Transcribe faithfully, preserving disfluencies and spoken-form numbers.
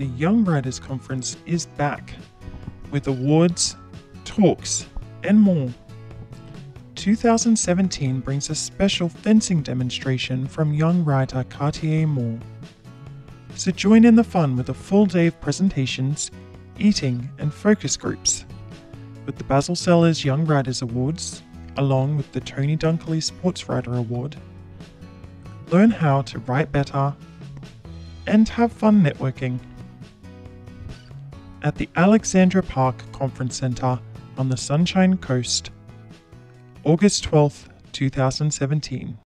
the Young Riders Conference is back with awards, talks, and more. two thousand seventeen brings a special fencing demonstration from young rider Cartier Moore. So join in the fun with a full day of presentations, eating, and focus groups. With the Basil Sellers Young Riders Awards, along with the Tony Dunkley Sports Rider Award, learn how to ride better and have fun networking at the Alexandra Park Conference Centre on the Sunshine Coast, August twelfth, two thousand seventeen.